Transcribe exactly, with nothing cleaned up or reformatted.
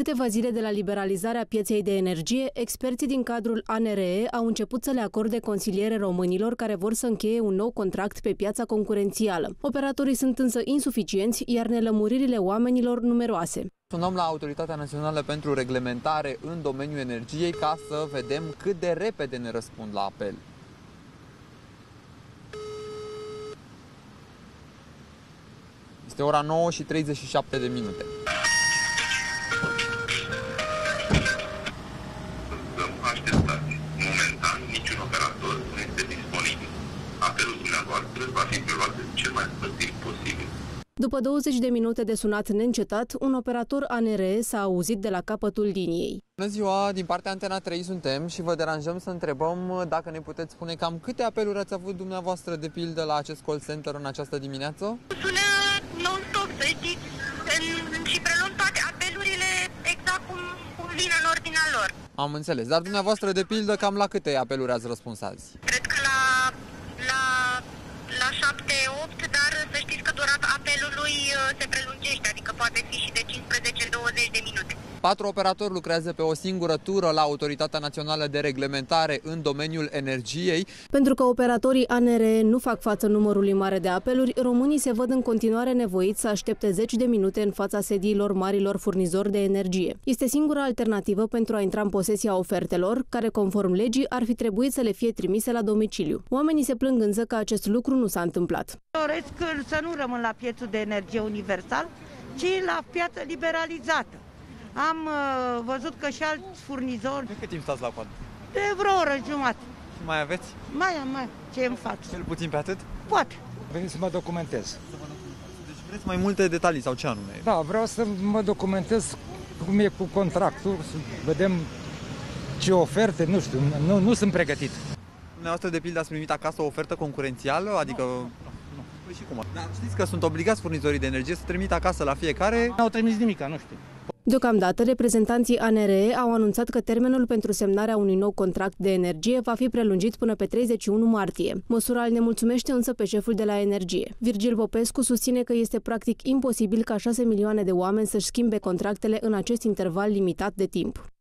câteva zile de la liberalizarea pieței de energie, experții din cadrul A N R E au început să le acorde consiliere românilor care vor să încheie un nou contract pe piața concurențială. Operatorii sunt însă insuficienți, iar nelămuririle oamenilor numeroase. Sunăm la Autoritatea Națională pentru Reglementare în domeniul energiei ca să vedem cât de repede ne răspund la apel. Este ora nouă și treizeci și șapte de minute. Așteptați. Momentan, niciun operator nu este disponibil. Apelul dumneavoastră va fi preluat cel mai scurt timp posibil. După douăzeci de minute de sunat neîncetat, un operator A N R E s-a auzit de la capătul liniei. Bună ziua, din partea Antena trei suntem și vă deranjăm să întrebăm dacă ne puteți spune cam câte apeluri ați avut dumneavoastră de pildă la acest call center în această dimineață? Sună non-stop, să știți, și preluăm toate apelurile exact cum, cum vin în ordinea lor. Am înțeles, dar dumneavoastră de pildă cam la câte apeluri ați răspuns azi? Cred că la, la, la șapte opt, dar să știți că durata apelului se prelungește, adică poate fi și de cincisprezece douăzeci de minute. Patru operatori lucrează pe o singură tură la Autoritatea Națională de Reglementare în domeniul energiei. Pentru că operatorii A N R E nu fac față numărului mare de apeluri, românii se văd în continuare nevoiți să aștepte zeci de minute în fața sediilor marilor furnizori de energie. Este singura alternativă pentru a intra în posesia ofertelor, care, conform legii, ar fi trebuit să le fie trimise la domiciliu. Oamenii se plâng însă că acest lucru nu s-a întâmplat. Doresc să nu rămân la piețul de energie universal, ci la piață liberalizată. Am uh, văzut că și alți furnizori... De cât timp stați la coadă? De vreo oră jumătate. Și mai aveți? Mai am, mai. Ce îmi fac? Cel puțin pe atât? Poate. Vreau să mă documentez. Deci vreți mai multe detalii sau ce anume? Da, vreau să mă documentez cum e cu contractul, să vedem ce oferte, nu știu, nu, nu sunt pregătit. Dumneavoastră, de pildă, ați primit acasă o ofertă concurențială? Adică... Nu, nu, nu. Păi și cum? Dar știți că sunt obligați furnizorii de energie să trimită acasă la fiecare? N-au trimis nimic, nu știu. Deocamdată, reprezentanții A N R E au anunțat că termenul pentru semnarea unui nou contract de energie va fi prelungit până pe treizeci și unu martie. Măsura îl nemulțumește însă pe șeful de la energie. Virgil Popescu susține că este practic imposibil ca șase milioane de oameni să-și schimbe contractele în acest interval limitat de timp.